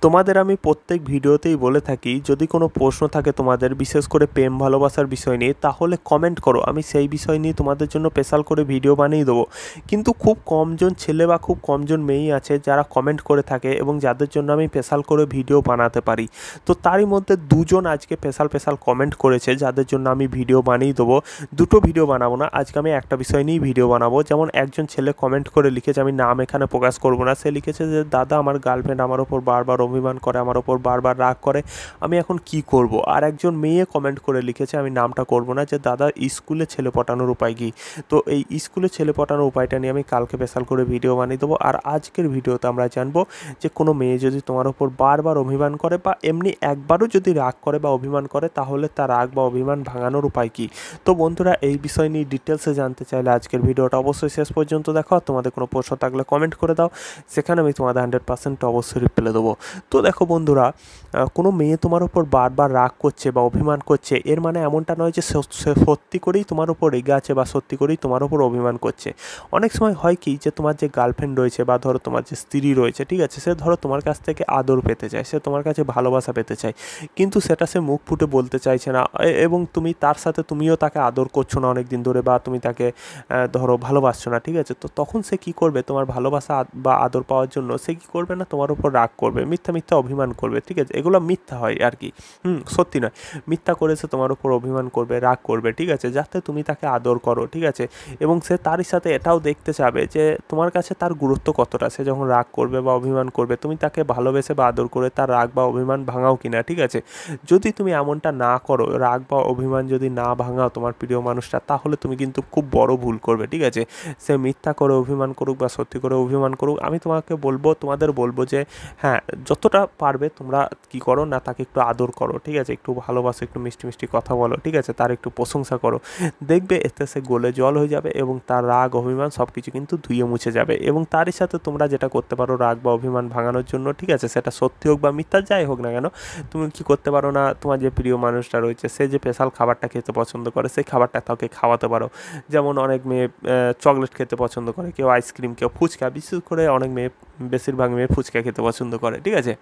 তোমাদের আমি প্রত্যেক ভিডিওতেই বলে থাকি, যদি কোনো প্রশ্ন থাকে তোমাদের, বিশেষ করে প্রেম ভালোবাসার বিষয় নিয়ে, তাহলে কমেন্ট করো, আমি সেই বিষয় নিয়ে তোমাদের জন্য স্পেশাল করে ভিডিও বানিয়ে দেবো। কিন্তু খুব কমজন ছেলে বা খুব কমজন মেয়েই আছে যারা কমেন্ট করে থাকে এবং যাদের জন্য আমি স্পেশাল করে ভিডিও বানাতে পারি। তো তারই মধ্যে দুজন আজকে স্পেশাল কমেন্ট করেছে, যাদের জন্য আমি ভিডিও বানিয়ে দেবো। দুটো ভিডিও বানাবো না, আজকে আমি একটা বিষয় নিয়েই ভিডিও বানাবো। যেমন একজন ছেলে কমেন্ট করে লিখেছে, আমি নাম এখানে প্রকাশ করবো না, সে লিখেছে যে দাদা, আমার গার্লফ্রেন্ড আমার ওপর বারবার অভিমান করে, আমার ওপর বারবার রাগ করে, আমি এখন কি করব। আর একজন মেয়ে কমেন্ট করে লিখেছে, আমি নামটা করব না, যে দাদা স্কুলে ছেলে পটানোর উপায় কী। তো এই স্কুলে ছেলে পটানোর উপায়টা নিয়ে আমি কালকে স্পেশাল করে ভিডিও বানিয়ে দেবো। আর আজকের ভিডিওতে আমরা জানবো যে কোনো মেয়ে যদি তোমার ওপর বারবার অভিমান করে বা এমনি একবারও যদি রাগ করে বা অভিমান করে, তাহলে তার রাগ বা অভিমান ভাঙানোর উপায় কী। তো বন্ধুরা, এই বিষয় নিয়ে ডিটেলসে জানতে চাইলে আজকের ভিডিওটা অবশ্যই শেষ পর্যন্ত দেখো। আর তোমাদের কোনো প্রশ্ন থাকলে কমেন্ট করে দাও, সেখানে আমি তোমাদের 100% অবশ্যই রিপ্লাই দেবো। তো দেখো বন্ধুরা, কোনো মেয়ে তোমার ওপর বারবার রাগ করছে বা অভিমান করছে, এর মানে এমনটা নয় যে সত্যি করেই তোমার ওপর রেগে আছে বা সত্যি করেই তোমার ওপর অভিমান করছে। অনেক সময় হয় কি, যে তোমার যে গার্লফ্রেন্ড রয়েছে বা ধরো তোমার যে স্ত্রী রয়েছে, ঠিক আছে, সে ধরো তোমার কাছ থেকে আদর পেতে চায়, সে তোমার কাছে ভালোবাসা পেতে চায়, কিন্তু সেটা সে মুখ ফুটে বলতে চাইছে না, এবং তুমি তার সাথে তুমিও তাকে আদর করছো না অনেক দিন ধরে, বা তুমি তাকে ধরো ভালোবাসছো না, ঠিক আছে। তো তখন সে কী করবে, তোমার ভালোবাসা বা আদর পাওয়ার জন্য সে কী করবে না, তোমার উপর রাগ করবে, মিথ্যা অভিমান করবে, ঠিক আছে। এগুলো মিথ্যা হয় আর কি, সত্যি নয়। মিথ্যা করে সে তোমার উপর অভিমান করবে, রাগ করবে, ঠিক আছে, যাতে তুমি তাকে আদর করো, ঠিক আছে। এবং সে তারই সাথে এটাও দেখতে চাবে যে তোমার কাছে তার গুরুত্ব কতটা। সে যখন রাগ করবে বা অভিমান করবে, তুমি তাকে ভালোবেসে বা আদর করে তার রাগ বা অভিমান ভাঙাও কিনা, ঠিক আছে। যদি তুমি এমনটা না করো, রাগ বা অভিমান যদি না ভাঙাও তোমার প্রিয় মানুষটা, তাহলে তুমি কিন্তু খুব বড় ভুল করবে, ঠিক আছে। সে মিথ্যা করে অভিমান করুক বা সত্যি করে অভিমান করুক, আমি তোমাদের বলবো যে হ্যাঁ, যতটা পারবে তোমরা কি করো না, তাকে একটু আদর করো, ঠিক আছে, একটু ভালোবাসো, একটু মিষ্টি কথা বলো, ঠিক আছে, তার একটু প্রশংসা করো। দেখবে এতে সে গলে জল হয়ে যাবে এবং তার রাগ অভিমান সব কিছু কিন্তু ধুয়ে মুছে যাবে। এবং তারই সাথে তোমরা যেটা করতে পারো রাগ বা অভিমান ভাঙানোর জন্য, ঠিক আছে, সেটা সত্যি হোক বা মিথ্যা যাই হোক না কেন, তুমি কি করতে পারো না, তোমার যে প্রিয় মানুষটা রয়েছে, সে যে স্পেশাল খাবারটা খেতে পছন্দ করে, সেই খাবারটা তাকে খাওয়াতে পারো। যেমন অনেক মেয়ে চকলেট খেতে পছন্দ করে, কেউ আইসক্রিম, কেউ ফুচকা, বিশেষ করে অনেক মেয়ে, বেশিরভাগ মেয়ে ফুচকা খেতে পছন্দ করে, ঠিক আছে।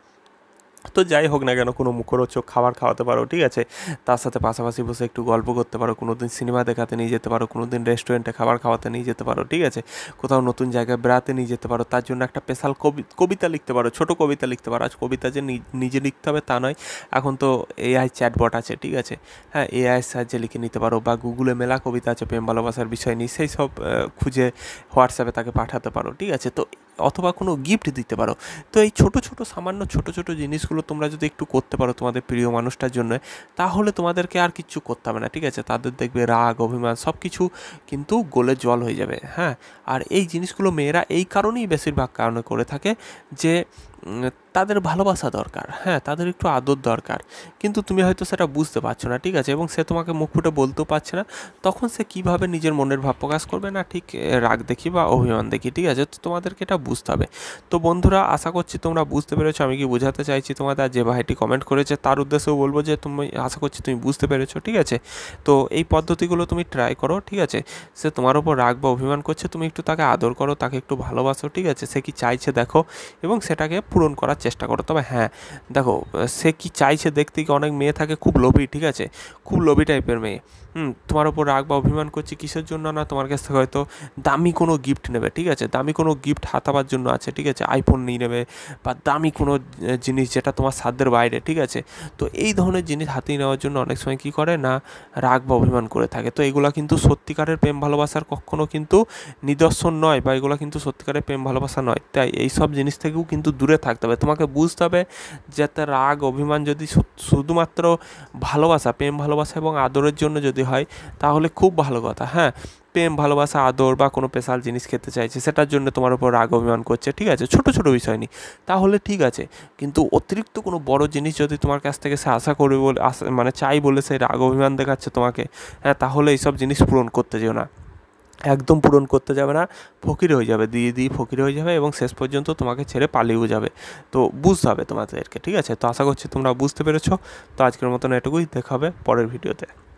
তো যাই হোক না কেন, কোনো মুখরোচক খাবার খাওয়াতে পারো, ঠিক আছে। তার সাথে পাশাপাশি বসে একটু গল্প করতে পারো, কোনো দিন সিনেমা দেখাতে নিয়ে যেতে পারো, কোনো দিন রেস্টুরেন্টে খাবার খাওয়াতে নিয়ে যেতে পারো, ঠিক আছে। কোথাও নতুন জায়গায় বেড়াতে নিয়ে যেতে পারো, তার জন্য একটা স্পেশাল কবিতা লিখতে পারো, ছোটো কবিতা লিখতে পারো। আজ কবিতা যে নিজে লিখতে হবে তা নয়, এখন তো এআই চ্যাটবট আছে, ঠিক আছে, হ্যাঁ, এআইয়ের সাহায্যে লিখে নিতে পারো, বা গুগলে মেলা কবিতা আছে প্রেম ভালোবাসার বিষয় নিয়ে, সেই সব খুঁজে হোয়াটসঅ্যাপে তাকে পাঠাতে পারো, ঠিক আছে। তো অথবা কোনো গিফট দিতে পারো। তো এই সামান্য ছোটো জিনিসগুলো তোমরা যদি একটু করতে পারো তোমাদের প্রিয় মানুষটার জন্য, তাহলে তোমাদেরকে আর কিচ্ছু করতে হবে না, ঠিক আছে। তাদের দেখবে রাগ অভিমান সব কিছু কিন্তু গলে জল হয়ে যাবে, হ্যাঁ। আর এই জিনিসগুলো মেয়েরা এই কারণেই বেশিরভাগ কারণে করে থাকে যে তাদের ভালোবাসা দরকার, হ্যাঁ, তাদের একটু আদর দরকার, কিন্তু তুমি হয়তো সেটা বুঝতে পারছো না, ঠিক আছে, এবং সে তোমাকে মুখ ফুটে বলতেও পারছে না। তখন সে কীভাবে নিজের মনের ভাব প্রকাশ করবে না, ঠিক রাগ দেখি বা অভিমান দেখি, ঠিক আছে। তো তোমাদেরকে এটা বুঝতে হবে। তো বন্ধুরা, আশা করছি তোমরা বুঝতে পেরেছো আমি কি বোঝাতে চাইছি তোমাদের। আর যে ভাইটি কমেন্ট করেছে তার উদ্দেশ্যেও বলবো যে তুমি, আশা করছি তুমি বুঝতে পেরেছো, ঠিক আছে। তো এই পদ্ধতিগুলো তুমি ট্রাই করো, ঠিক আছে। সে তোমার ওপর রাগ বা অভিমান করছে, তুমি একটু তাকে আদর করো, তাকে একটু ভালোবাসো, ঠিক আছে। সে কি চাইছে দেখো এবং সেটাকে পূরণ করার চেষ্টা করো। তবে হ্যাঁ, দেখো, সে কি চাইছে দেখতে, কি অনেক মেয়ে থাকে খুব লোভী, ঠিক আছে, খুব লোভী টাইপের মেয়ে, তোমার ওপর রাগ বা অভিমান করছে কিসের জন্য না, তোমার কাছ থেকে হয়তো দামি কোনো গিফট নেবে, ঠিক আছে, দামি কোনো গিফট হাতাবার জন্য আছে, ঠিক আছে, আইফোন নিয়ে নেবে বা দামি কোনো জিনিস যেটা তোমার সাধ্যের বাইরে, ঠিক আছে। তো এই ধরনের জিনিস হাতিয়ে নেওয়ার জন্য অনেক সময় কী করে না, রাগ বা অভিমান করে থাকে। তো এগুলো কিন্তু সত্যিকারের প্রেম ভালোবাসার কখনো কিন্তু নিদর্শন নয়, বা এগুলো কিন্তু সত্যিকারের প্রেম ভালোবাসা নয়। তাই এই সব জিনিস থেকেও কিন্তু দূরে থাকতে হবে। তোমাকে বুঝতে হবে যাতে রাগ অভিমান যদি শুধুমাত্র ভালোবাসা, প্রেম ভালোবাসা এবং আদরের জন্য যদি হয়, তাহলে খুব ভালো কথা, হ্যাঁ। প্রেম ভালোবাসা আদর বা কোনো স্পেশাল জিনিস খেতে চাইছে, সেটার জন্য তোমার উপর রাগ অভিমান করছে, ঠিক আছে, ছোটো বিষয় নিয়ে, তাহলে ঠিক আছে। কিন্তু অতিরিক্ত কোনো বড় জিনিস যদি তোমার কাছ থেকে সে আশা করবে বলে, মানে চাই বলে সে রাগ অভিমান দেখাচ্ছে তোমাকে, হ্যাঁ, তাহলে এইসব জিনিস পূরণ করতে যেও না, একদম পূরণ করতে যাবে না। ফকির হয়ে যাবে, দিয়ে ফকির হয়ে যাবে এবং শেষ পর্যন্ত তোমাকে ছেড়ে পালিয়েও যাবে। তো বুঝতে হবে তোমাদেরকে, ঠিক আছে। তো আশা করছি তোমরা বুঝতে পেরেছো। তো আজকের মতন এটুকুই, দেখা হবে পরের ভিডিওতে।